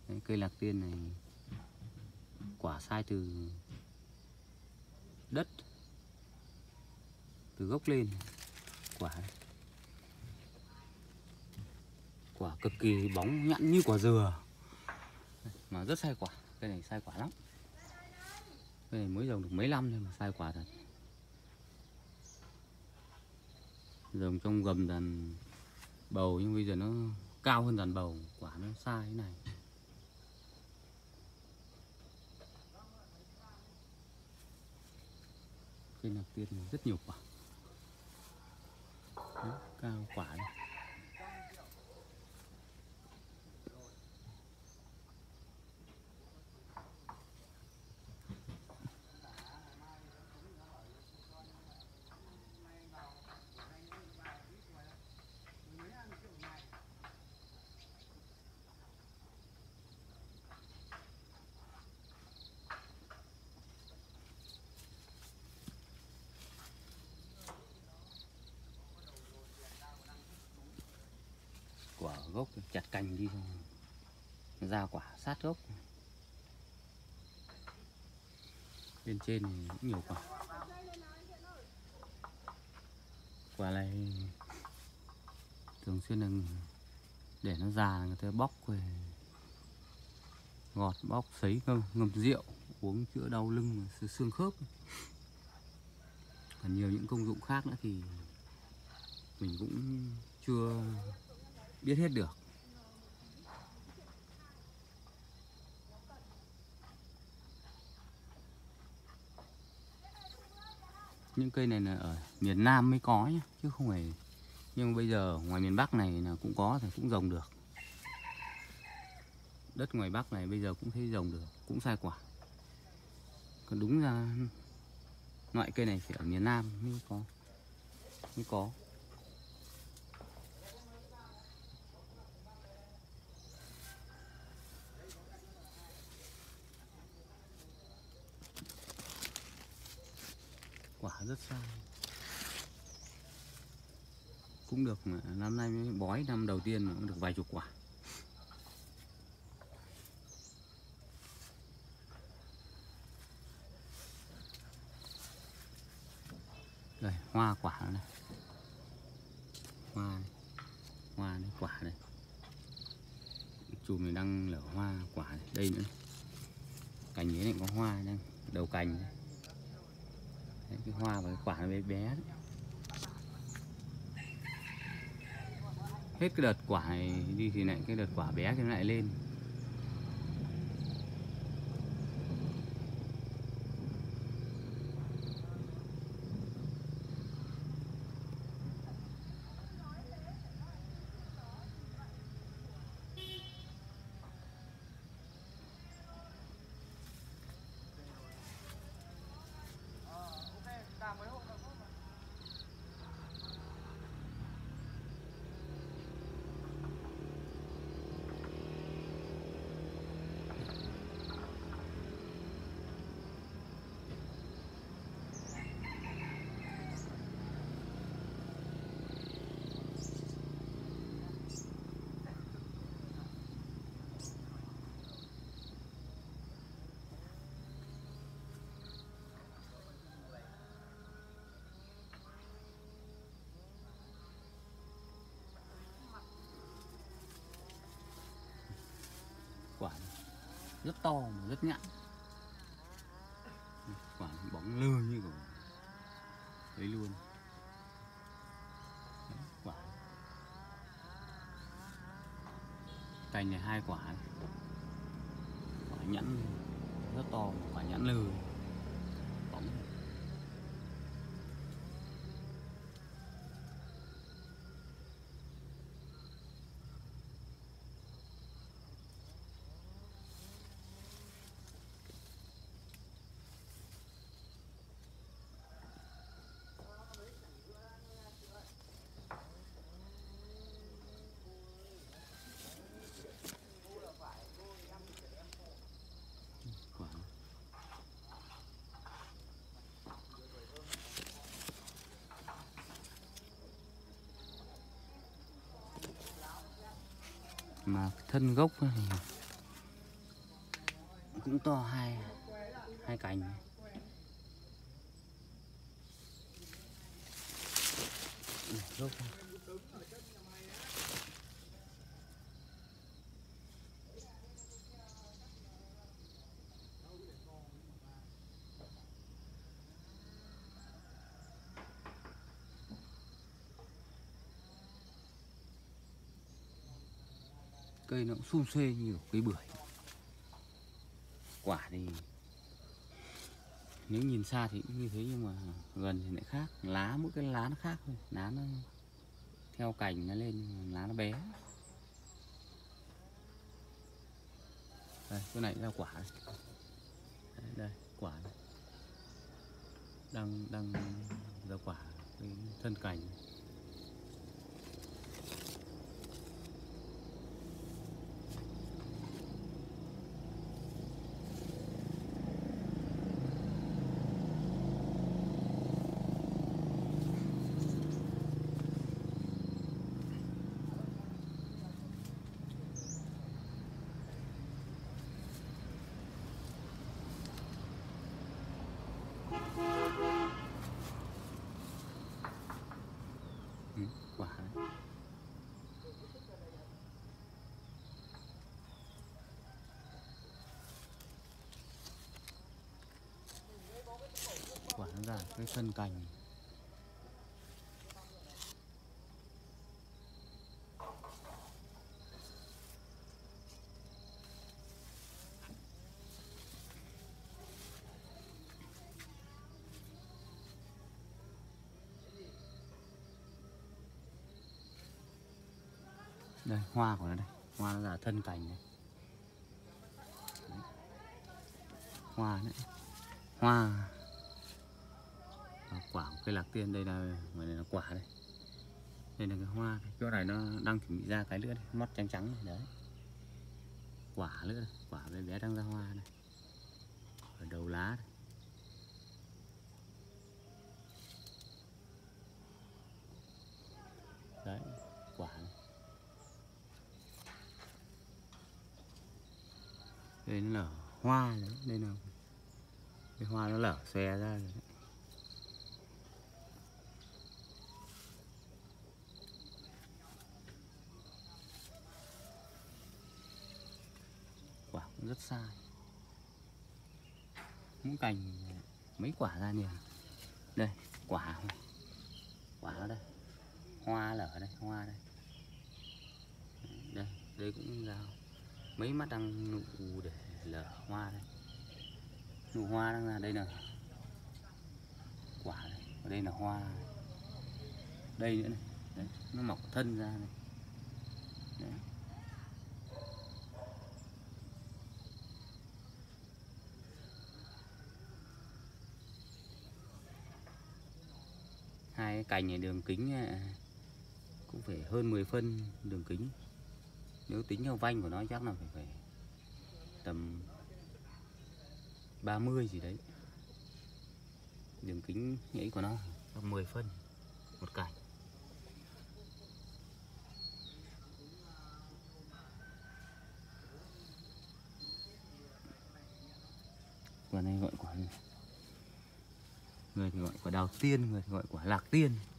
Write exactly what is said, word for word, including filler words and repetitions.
Đấy, cây lạc tiên này quả sai từ đất, từ gốc lên. Quả quả cực kỳ bóng nhẵn như quả dừa mà rất sai quả. Cây này sai quả lắm. Cây này mới trồng được mấy năm thôi mà sai quả thật. Trồng trong gầm đàn bầu nhưng bây giờ nó cao hơn đàn bầu, quả nó sai thế này. Cây lạc tiên này rất nhiều quả. Đấy, cao quả đây. Quả gốc chặt cành đi xong ra quả sát gốc. Bên trên thì cũng nhiều quả. Quả này thường xuyên là để nó già người ta bóc về gọt, bóc sấy ngâm, ngâm rượu uống chữa đau lưng, xương khớp. Còn nhiều những công dụng khác nữa thì mình cũng chưa biết hết được. Những cây này là ở miền Nam mới có nhé, chứ không phải. Nhưng bây giờ ngoài miền Bắc này là cũng có thì cũng trồng được. Đất ngoài Bắc này bây giờ cũng thấy trồng được, cũng sai quả. Còn đúng ra loại cây này phải ở miền Nam mới có. Mới có. Quả rất sai. Cũng được, năm nay mới bói năm đầu tiên mà cũng được vài chục quả. Đây, hoa quả này. Hoa này. Hoa này, quả này. Chùm này đang lở hoa quả này. Đây nữa. Cành ấy này có hoa đang đầu cành này. Đấy, cái hoa và cái quả nó bé bé đấy. Hết cái đợt quả này đi thì lại cái đợt quả bé thì nó lại lên. Quả rất to mà rất nhẵn. Quả bóng lơ như của đấy luôn. Đấy, quả cành này hai quả này. Quả nhẵn rất to, quả nhẵn lơ bóng. Mà thân gốc này cũng to, hai hai cành này. Rốt ra. Cây nó cũng sum xuê như cây bưởi. Quả thì nếu nhìn xa thì cũng như thế, nhưng mà gần thì lại khác. Lá mỗi cái lá nó khác thôi, lá nó theo cành nó lên, lá nó bé. Đây, cái này là quả đây. Đây, đây quả đây. đang đang ra quả cái thân cành. Ừ, quả đấy. Quả nó ra cái thân cành. Đây, hoa của nó đây, hoa nó là thân cành này. Đấy. Hoa đấy, hoa và quả của cây lạc tiên. Đây là ngoài này là quả đây, đây là cái hoa. Chỗ này nó đang chuẩn bị ra cái nữa đây, mắt trắng trắng này. Đấy, quả nữa đây, quả bé bé đang ra hoa này, ở đầu lá này. Đấy, quả này. Đây nó nở hoa đấy, đây là cái hoa nó lở xòe ra rồi đấy. Quả cũng rất sai, mỗi cành mấy quả ra nhiều. Đây quả, quả ở đây, hoa lở đây, hoa đây. Đây, đây cũng ra mấy mắt đang nụ để lở hoa đây, nụ hoa đang ra. Đây là quả đây, ở đây là hoa, đây nữa này. Đấy, nó mọc thân ra này. Đấy. Hai cái cành này đường kính cũng phải hơn mười phân đường kính. Nếu tính theo vanh của nó chắc là phải, phải tầm ba mươi gì đấy. Đường kính nhảy của nó mười phân một cành. Quả này gọi quả, người thì gọi quả đào tiên, người thì gọi quả lạc tiên.